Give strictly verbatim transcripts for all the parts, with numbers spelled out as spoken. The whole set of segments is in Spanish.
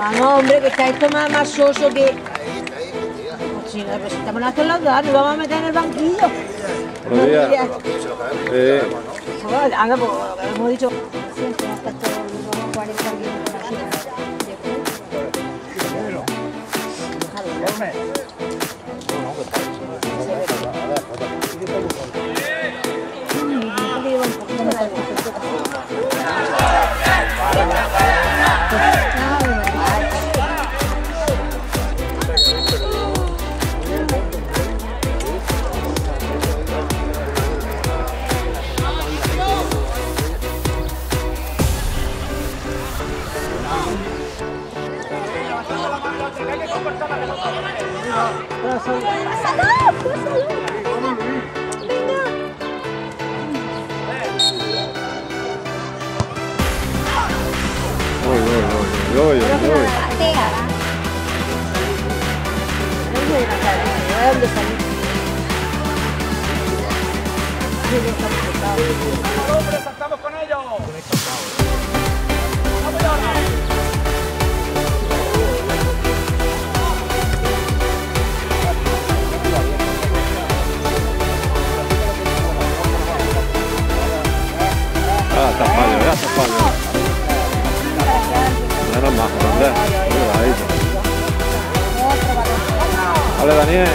Vamos, hombre, que está esto más, más soso que... Si nos presentamos a hacer los dos, nos vamos a meter en el banquillo. Buenos días. Eh. Anda, pues lo que hemos dicho. Siempre hasta todos los cuarenta kilómetros aquí. ¡Estamos con ellos! Ah, está fallo, ya está fallo. Menos más, grande. Vale, Daniel.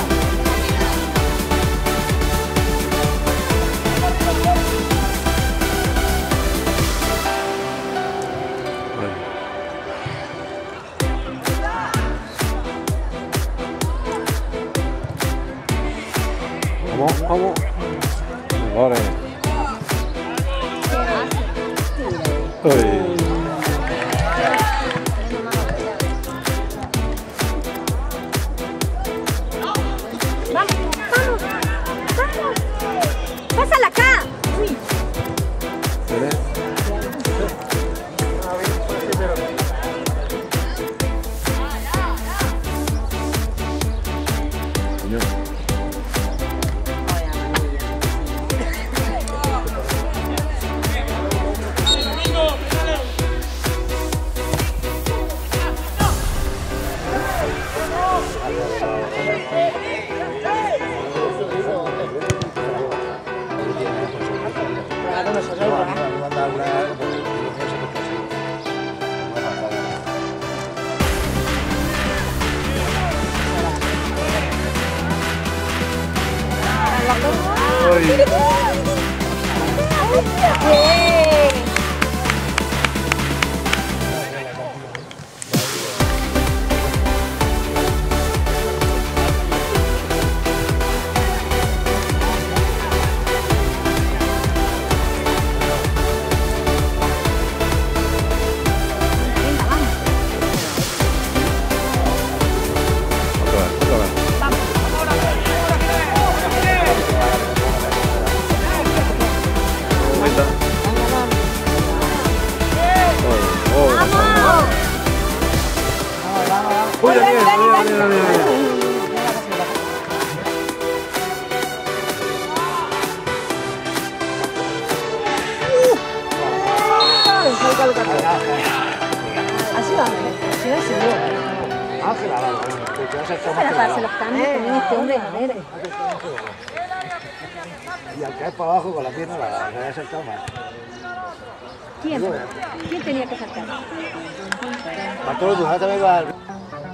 Vamos, vamos. Ahora. Uy. ¡Pásala acá! Uy. Uy, Daniel, Daniel, Daniel, Daniel. Así va, así va seguro. Ángela, Para darse los cambios con este hombre, a ver. y al caer para abajo con la pierna la, la había saltado más. ¿Quién? ¿Quién tenía que saltar? Bartolo, tú también va al...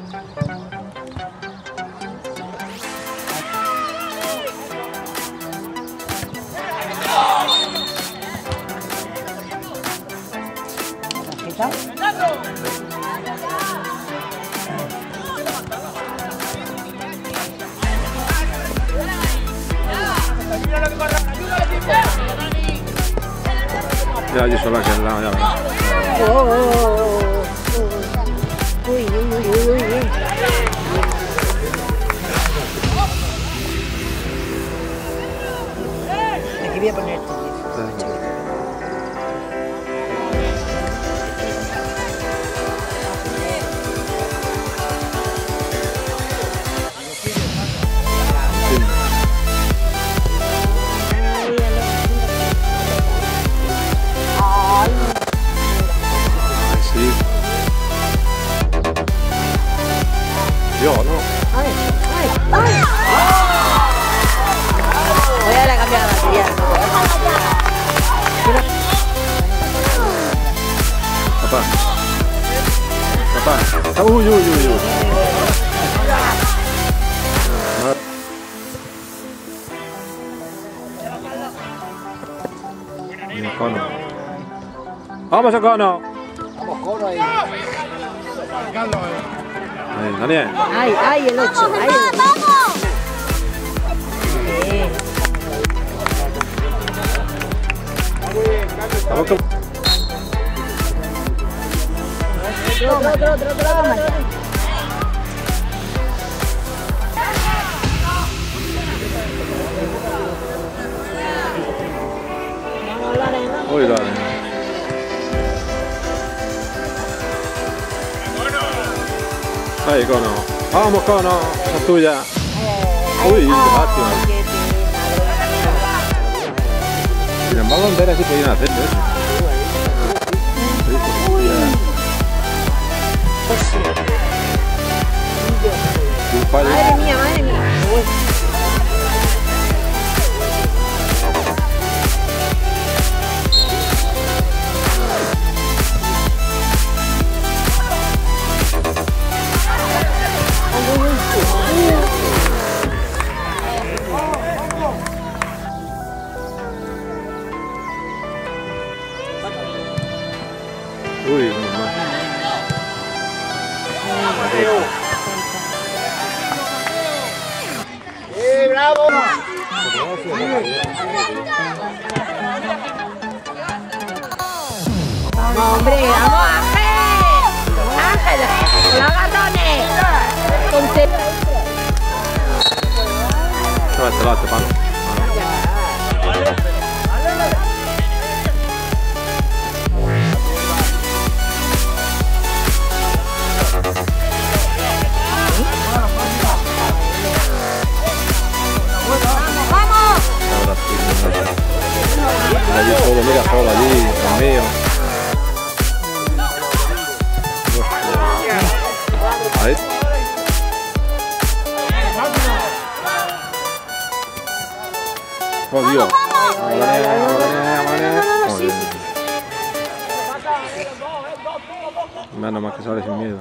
Ya allí sola que al lado, ya verás. Oh, oh, oh, oh. Uy, uy, uy, uy, uy. Aquí voy a poner esto. pasa? Uy, uy, uy, uy. Mira, Cono. ¡Vamos a Cono! Vamos, Cono ahí. Ahí, Daniel. Ay, ay, el ocho. Ay, el ocho. Bien. Vamos con... Otro, otro, otro, otro, otro. Uy, dale. Ahí, Cono. Vamos, Cono. La tuya. Uy, qué lástima. Sin embargo, Andera sí podían hacerlo eso. Un fallo. Madre mía, madre mía. Uy. Uy, no más. ¡Eh, bravo! No, hombre, vamos, Ángel. Ángel, con los gatones. Con te- Lávate, lávate, palo. Allí solo, mira solo allí, Dios mío. Ahí. Oh Dios. Menos más que sale sin miedo.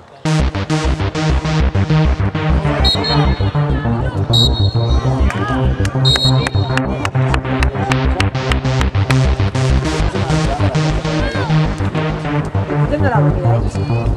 Tengo la comida hecha.